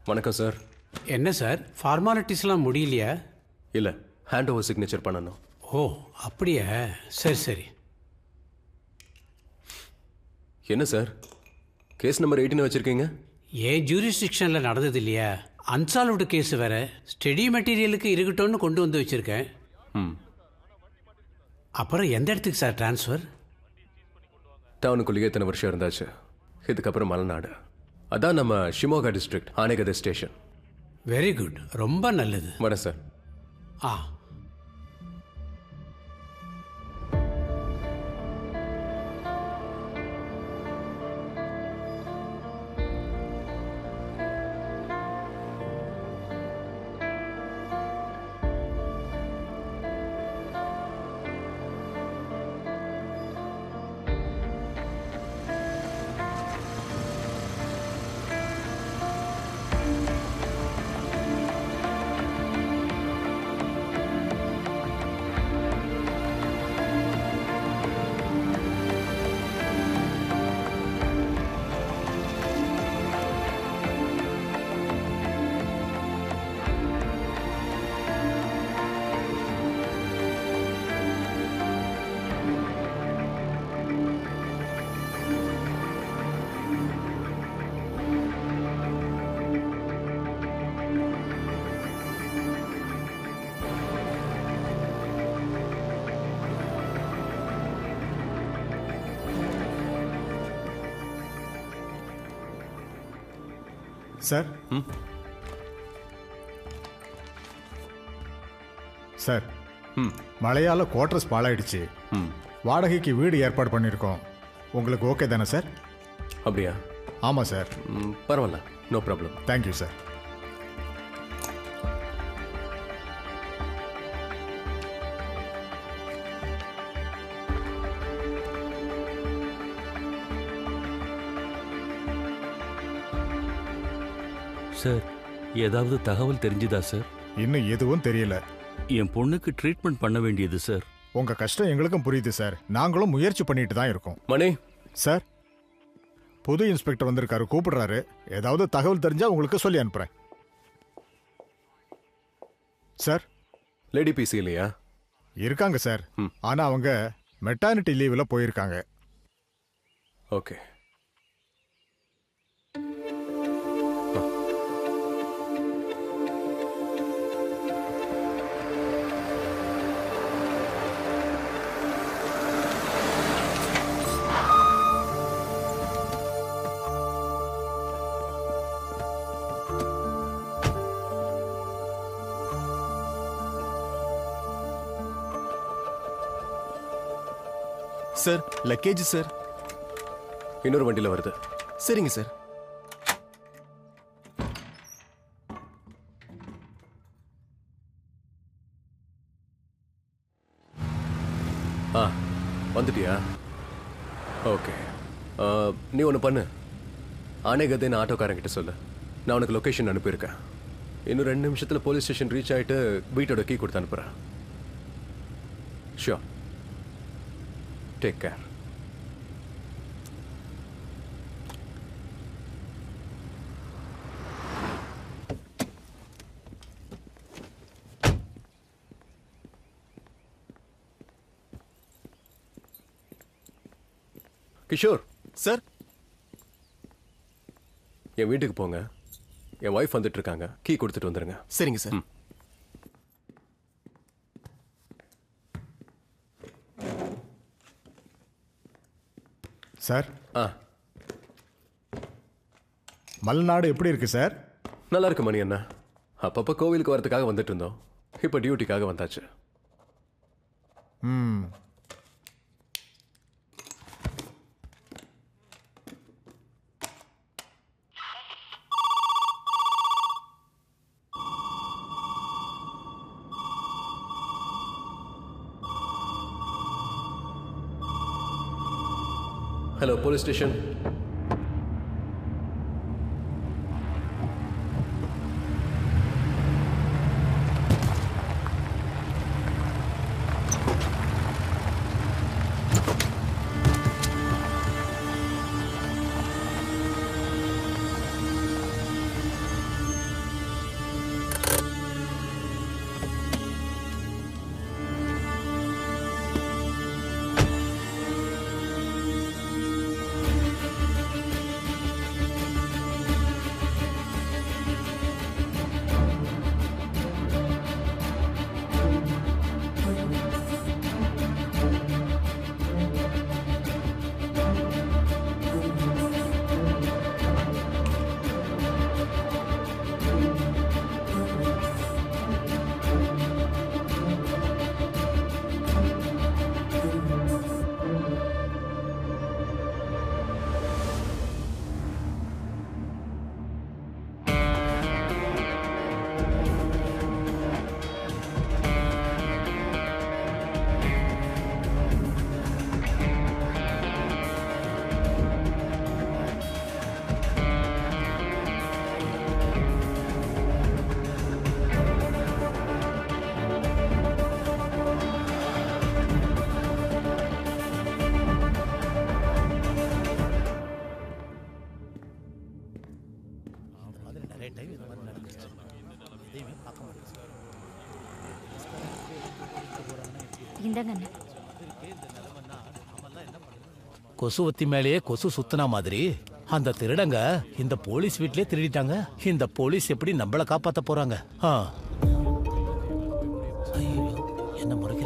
வணக்கம் சார். என்ன சார் ஃபார்மாலிட்டிஸ்லாம் முடியலையா? இல்லை, ஹேண்ட் ஓவர் சிக்னேச்சர் பண்ணணும். ஓ அப்படியா, சரி சரி. என்ன சார் கேஸ் நம்பர் 18 வச்சுருக்கீங்க? ஏன் ஜூரிஸ்டிக்ஷனில் நடந்தது இல்லையா, அன்சால்வ்டு கேஸ் வேற. ஸ்டடி மெட்டீரியலுக்கு இருக்கட்டும்னு கொண்டு வந்து வச்சுருக்கேன். அப்புறம் எந்த இடத்துக்கு சார் ட்ரான்ஸ்ஃபர்? டவுனுக்குள்ளேயே இத்தனை வருஷம் இருந்தாச்சு, இதுக்கப்புறம் மலைநாடு. அதான் நம்ம ஷிமோகா டிஸ்ட்ரிக்ட் ஆனேகதை ஸ்டேஷன். வெரி குட், ரொம்ப நல்லது. வரேன் சார். ஆ சார். சார், மழையால் குவார்டர்ஸ் பாழாயிடுச்சு. வாடகைக்கு வீடு ஏற்பாடு பண்ணியிருக்கோம். உங்களுக்கு ஓகே தானே சார்? அப்படியா? ஆமாம் சார். பரவாயில்ல, no problem. Thank you sir. Sir, ஏதாவது தகவல் தெரிஞ்சுதா சார்? இன்னும் எதுவும் தெரியல. என் பொண்ணுக்கு ட்ரீட்மெண்ட் பண்ண வேண்டியது சார். உங்க கஷ்டம் எங்களுக்கும் புரியுது சார். நாங்களும் முயற்சி பண்ணிட்டு தான் இருக்கோம். மணி சார், புது இன்ஸ்பெக்டர் வந்திருக்காரு, கூப்பிடுறாரு. ஏதாவது தகவல் தெரிஞ்சா உங்களுக்கு சொல்லி அனுப்புறேன். சார், லேடி பிசி இல்லையா? இருக்காங்க சார். ஆனா அவங்க மெட்டர்னிட்டி லீவ்ல போயிருக்காங்க. ஓகே. Sir, luggage sir. இன்னொரு வண்டியில் வருது. சரிங்க சார். வந்துட்டியா? ஓகே. நீ ஒன்று பண்ணு, ஆனேகதைன்னு ஆட்டோக்காரங்கிட்ட சொல்லு. நான் உனக்கு லொக்கேஷன் அனுப்பியிருக்கேன். இன்னும் 2 நிமிஷத்தில் போலீஸ் ஸ்டேஷன் ரீச் ஆகிட்டு வீட்டோட கீ கொடுத்து அனுப்புகிறேன். Sure. Take care. Kishore sir, என் வீட்டுக்கு போங்க. என் ஒய்ஃப் வந்துட்டு இருக்காங்க, கீ கொடுத்துட்டு வந்துருங்க. சரிங்க சார். சார், மலைநாடு எப்படி இருக்கு சார்? நல்லா இருக்கு மணி அண்ணா. அப்பப்போ கோவிலுக்கு வரதுக்காக வந்துட்டு இருந்தோம், இப்போ டியூட்டிக்காக வந்தாச்சு. Hello, police station. இந்தாங்கண்ணே. கொசுவத்தி மேலேயே கொசு சுத்தினா மாதிரி அந்த திருடங்க இந்த போலீஸ் வீட்லயே திருடிட்டாங்க. இந்த போலீஸ் எப்படி நம்மள காப்பாத்த போறாங்க? ஐயோ, என்ன முறைக்க